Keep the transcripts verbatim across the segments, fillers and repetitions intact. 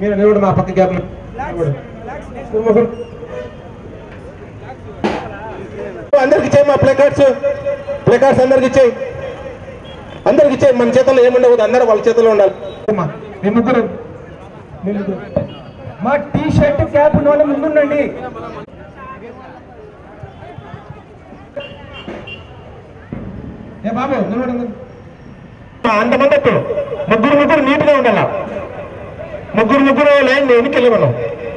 మీరు నిలబడి మా పక్క గ్యాప్ అందరికి ఇచ్చేయి మా ప్లే కార్డ్స్ ప్లే కార్డ్స్ అందరికి ఇచ్చేయి అందరికి ఇచ్చేయి మన చేతుల్లో ఏముండకూడదు అందరూ వాళ్ళ చేతుల్లో ఉండాలి మీ ముగ్గురు మా టీ షర్ట్ క్యాప్ నోళ్ళ ముందుండండి ఏ బాబు అంతమంది ముగ్గురు ముగ్గురు నీట్ గా ఉండాల ముగ్గురు ముగ్గురు లైన్ ఎన్నికెళ్ళి మనం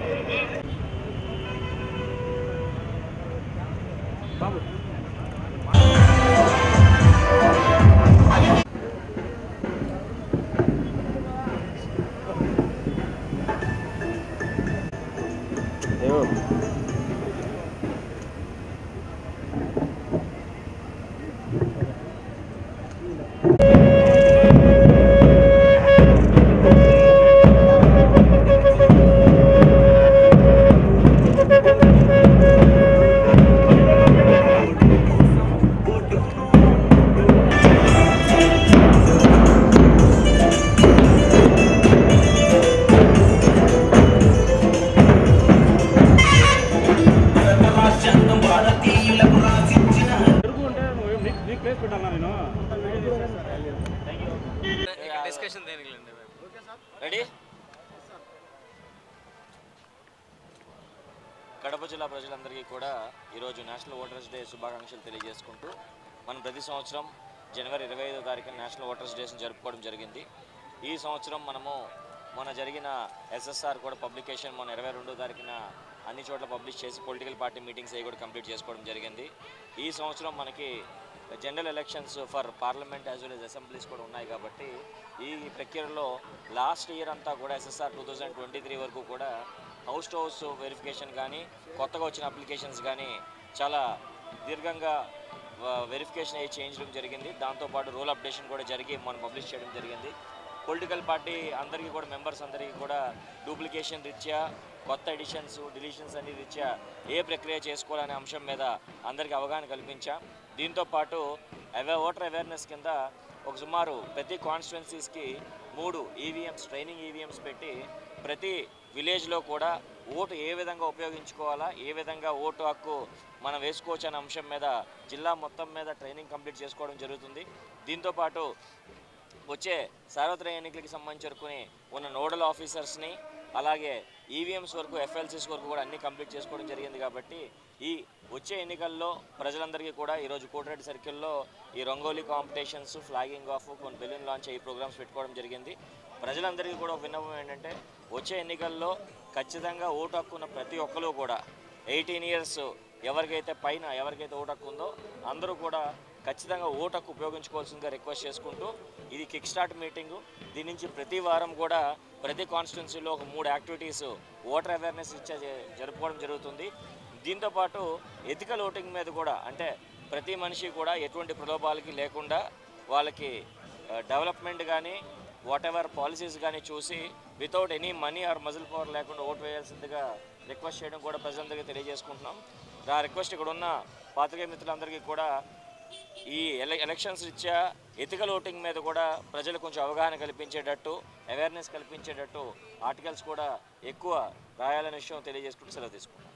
కడప జిల్లా ప్రజలందరికీ కూడా ఈరోజు నేషనల్ ఓటర్స్ డే శుభాకాంక్షలు తెలియజేసుకుంటూ మనం ప్రతి సంవత్సరం జనవరి ఇరవై ఐదో తారీఖున నేషనల్ ఓటర్స్ డేస్ని జరుపుకోవడం జరిగింది. ఈ సంవత్సరం మనము మొన్న జరిగిన ఎస్ఎస్ఆర్ కూడా పబ్లికేషన్ మొన్న ఇరవై రెండో తారీఖున అన్ని చోట్ల పబ్లిష్ చేసి పొలిటికల్ పార్టీ మీటింగ్స్ అవి కూడా కంప్లీట్ చేసుకోవడం జరిగింది. ఈ సంవత్సరం మనకి general elections for parliament as well as assemblies కూడా ఉన్నాయి కాబట్టి ఈ ప్రక్రియలో లాస్ట్ ఇయర్ అంతా కూడా SSR two thousand twenty three వరకు కూడా హౌస్ టు హౌస్ వెరిఫికేషన్ కానీ కొత్తగా వచ్చిన అప్లికేషన్స్ కానీ చాలా దీర్ఘంగా వెరిఫికేషన్ అయ్యి చేయించడం జరిగింది. దాంతోపాటు రూల్ అప్డేషన్ కూడా జరిగి మనం పబ్లిష్ చేయడం జరిగింది. పొలిటికల్ పార్టీ అందరికీ కూడా మెంబర్స్ అందరికీ కూడా డూప్లికేషన్ రీత్యా కొత్త ఎడిషన్స్ డిలీషన్స్ అన్ని రీత్యా ఏ ప్రక్రియ చేసుకోవాలనే అంశం మీద అందరికీ అవగాహన కల్పించాం. దీంతోపాటు అవే ఓటర్ అవేర్నెస్ కింద ఒక సుమారు ప్రతి కాన్స్టిట్యున్సీస్కి మూడు ఈవీఎంస్ ట్రైనింగ్ ఈవీఎంస్ పెట్టి ప్రతి విలేజ్లో కూడా ఓటు ఏ విధంగా ఉపయోగించుకోవాలా ఏ విధంగా ఓటు హక్కు మనం వేసుకోవచ్చు అనే అంశం మీద జిల్లా మొత్తం మీద ట్రైనింగ్ కంప్లీట్ చేసుకోవడం జరుగుతుంది. దీంతోపాటు వచ్చే సార్వత్రిక ఎన్నికలకి సంబంధించుకుని ఉన్న నోడల్ ఆఫీసర్స్ని అలాగే ఈవీఎంస్ వరకు ఎఫ్ఎల్సీస్ వరకు కూడా అన్నీ కంప్లీట్ చేసుకోవడం జరిగింది. కాబట్టి ఈ వచ్చే ఎన్నికల్లో ప్రజలందరికీ కూడా ఈరోజు కోటిరెడ్డి సర్కిల్లో ఈ రంగోలీ కాంపిటీషన్స్ ఫ్లాగింగ్ ఆఫ్ కొన్ని బెలూన్ లాంచ్ ఈ ప్రోగ్రామ్స్ పెట్టుకోవడం జరిగింది. ప్రజలందరికీ కూడా ఒక విన్నపం ఏంటంటే వచ్చే ఎన్నికల్లో ఖచ్చితంగా ఓటు హక్కు ఉన్న ప్రతి ఒక్కరు కూడా ఎయిటీన్ ఇయర్స్ ఎవరికైతే పైన ఎవరికైతే ఓటు హక్కు ఉందో అందరూ కూడా ఖచ్చితంగా ఓటు హక్కు ఉపయోగించుకోవాల్సిందిగా రిక్వెస్ట్ చేసుకుంటూ ఇది కిక్ స్టార్ట్ మీటింగు. దీని నుంచి ప్రతి వారం కూడా ప్రతి కాన్స్టిట్యున్సీలో ఒక మూడు యాక్టివిటీస్ ఓటర్ అవేర్నెస్ ఇచ్చే జరుపుకోవడం జరుగుతుంది. దీంతోపాటు ఎథికల్ ఓటింగ్ మీద కూడా అంటే ప్రతి మనిషి కూడా ఎటువంటి ప్రలోభాలకి లేకుండా వాళ్ళకి డెవలప్మెంట్ కానీ వాట్ ఎవర్ పాలసీస్ కానీ చూసి without any money or muscle power లేకుండా ఓటు వేయాల్సిందిగా రిక్వెస్ట్ చేయడం కూడా ప్రజలందరికీ తెలియజేసుకుంటున్నాం. ఆ రిక్వెస్ట్ ఇక్కడ ఉన్న పాత్రికేయ మిత్రులందరికీ కూడా ఈ ఎల ఎలక్షన్స్ రీత్యా ఎథికల్ ఓటింగ్ మీద కూడా ప్రజలు కొంచెం అవగాహన కల్పించేటట్టు అవేర్నెస్ కల్పించేటట్టు ఆర్టికల్స్ కూడా ఎక్కువ రాయాలనే విషయం తెలియజేసుకుంటూ సెలవు తీసుకుంటాం.